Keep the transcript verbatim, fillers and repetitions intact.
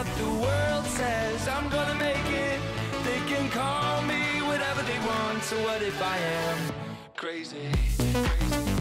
what the world says. I'm gonna make it. They can call me whatever they want. So what if I am crazy? Crazy.